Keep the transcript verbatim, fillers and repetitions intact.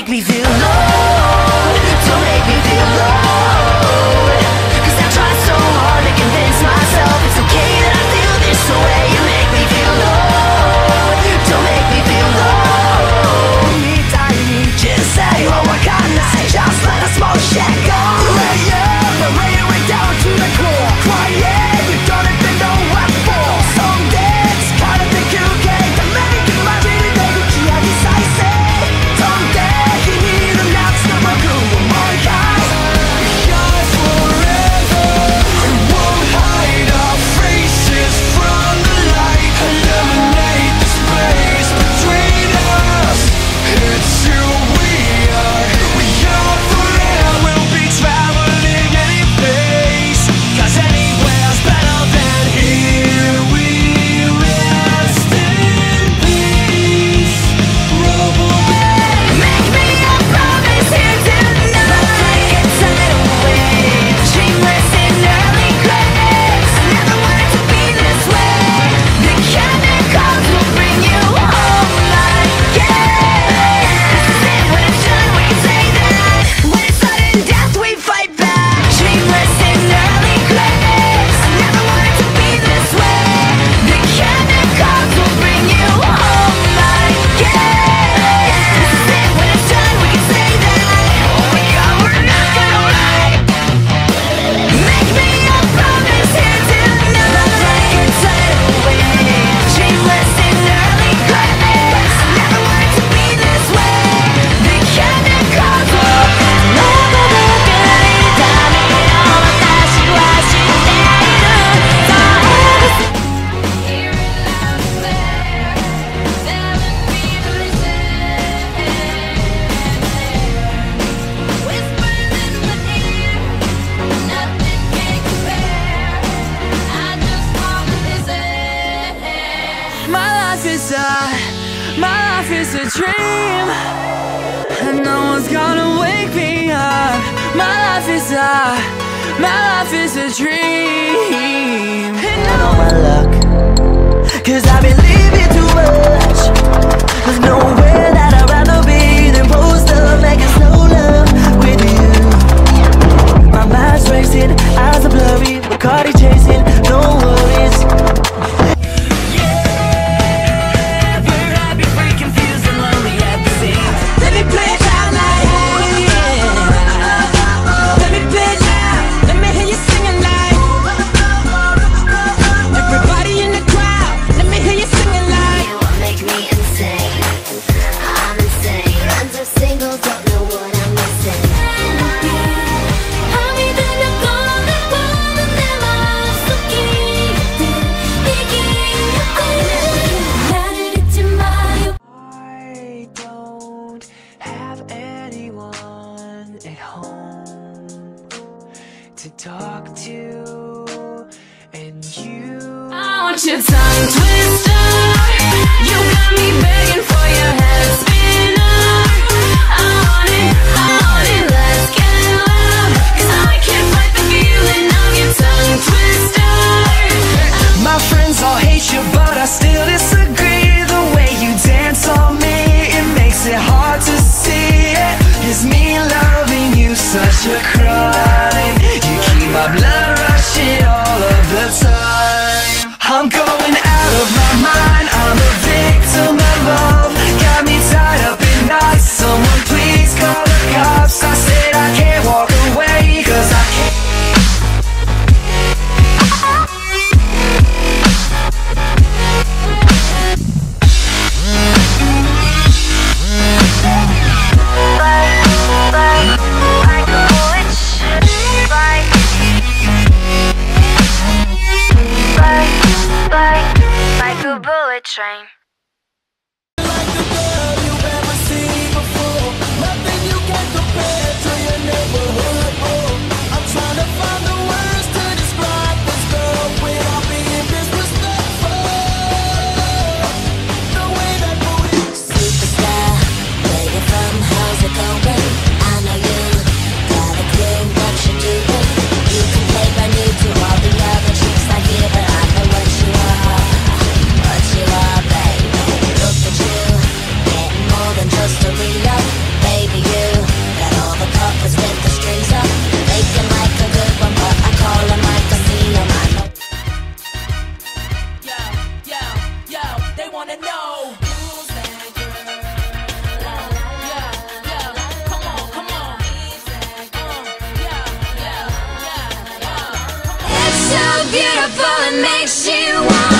make me feel low. Don't make me feel low. Cause I try so hard to convince myself it's okay that I feel this way. You make me feel low. Don't make me feel low. Me tiny, just say what I got nice. Just let a small shack go. Lay up, I'm laying way down to the core. Quiet, you don't even know what for. Someday, it's kind of think you get the make it my really big key. I decide, someday, you need a nap, snap a groove, my guys. Guys forever, we won't hide our faces from the light. Eliminate the space between us. It's who we are. We are forever. We'll be traveling any place, cause anywhere's better than here. We rest in peace. Roll away. Make me a promise here tonight. Like a tidal wave, dreamless in early graves. Never wanted to be this way. The chemicals will bring you home like yeah. This is it, when it's done we can say that. When it's sudden death we fight back. Dreamless in early graves. Never wanted to be this way. The chemicals will bring you home like yeah. This is it, when it's done we can say that. Oh my God, we're not gonna lie. Make me a promise here tonight. Like a tidal wave, dreamless in early graves. Never wanted to be this way. The chemicals will never look at it. ダメよ、私は知っている。So everything hear it loud and clear, telling me to listen. Whispers in my ear, nothing can compare. I just wanna listen. My life is a, my life is a dream, and no one's gonna wake me up. My life is a, my life is a dream. And I know my luck, cause I believe it too much. There's nowhere that I'd rather be than post up, making slow love with you. My mind's racing, eyes are blurry, Bacardi chasing, no worries. Yeah, we're happy, free, confused, and lonely at the same. Let me play it out like yeah. Let me play it loud, let me hear you singing like. Everybody in the crowd, let me hear you singing like. You make me insane, I'm insane. Friends are single, don't know what I'm missing. 밤이 되면 꺼내 보는 내 마음속이 이긴 나를 잊지 마요. I don't have anyone at home to talk to, and you. I want your tongue twister. You got me begging for your head spinner. I want it, I want it, let's get loud. Cause I can't fight the feeling of your tongue twister. My friends all hate you, but I still disagree. The way you dance on me, it makes it hard to see it. Is me loving you such a crime? You keep my blood rushing all of the time. I'm going out of my mind, I'm a victim of love. Got beautiful, it makes you want